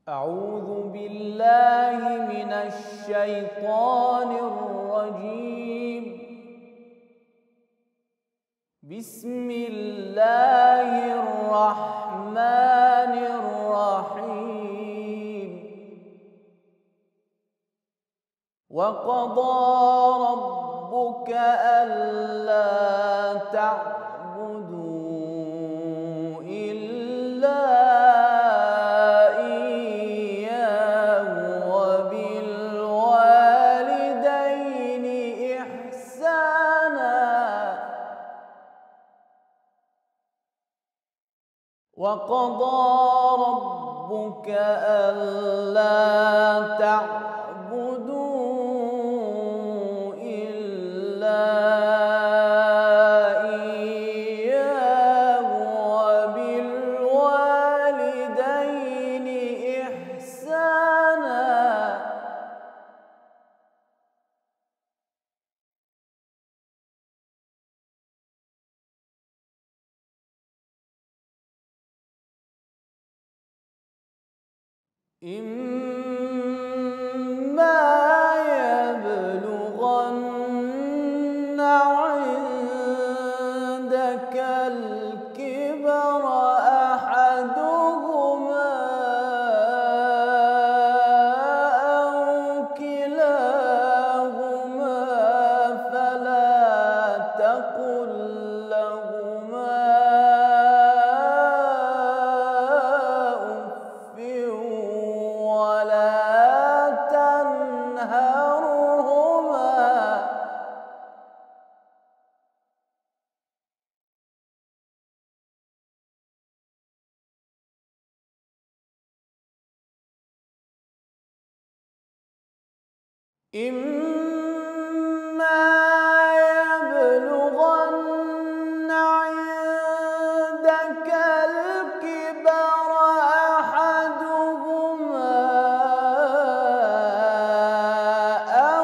أعوذ بالله من الشيطان الرجيم. بسم الله الرحمن الرحيم. وقضى ربك ألا تعبدوا إلا إياه وبالوالدين إحسانا. وقضى ربك ألا تعبدوا إلا إياه وبالوالدين إحسانا. إما يبلغن عندك الكبر أحدهما أو كلاهما فلا تقل لهما إما يبلغن عندك الكبر أحدهما أو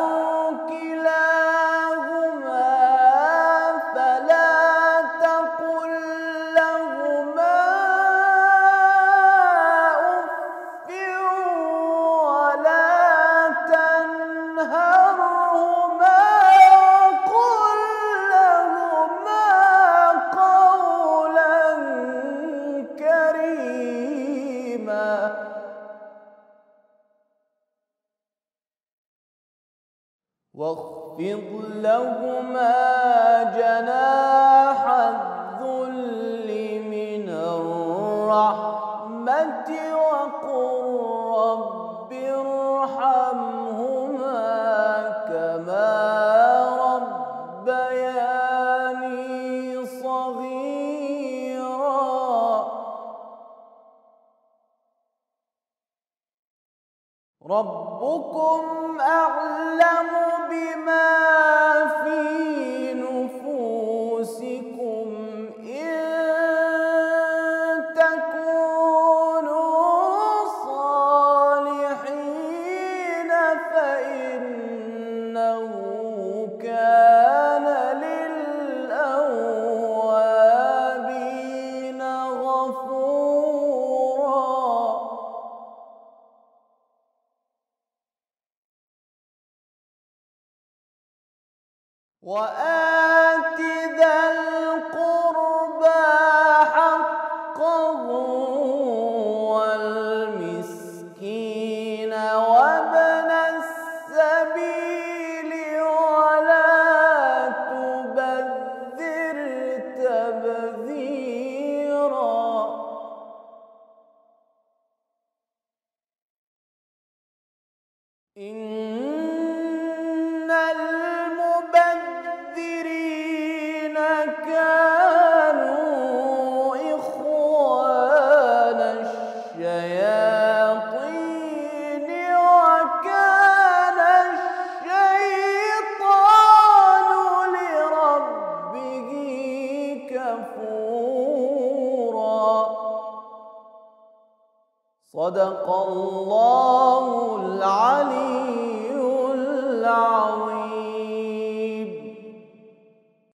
كلاهما فلا تقل لهما أف ولا تنهرهما وقل لهما قولا كريما. واخفض لهما جناح الذل من الرحمة وقل رب ارحمهما كما ربياني صغيرا. ربكم أعلم بما في نفوسكم إن تكونوا صالحين فإنه كان للأوابين غفورا. وآت ذا القربى حقه والمسكين وابن السبيل ولا تبذر تبذيرا. إن المبذرين كانوا إخوان الشياطين وكان الشيطان لربه كفورا. صدق الله العلي العظيم.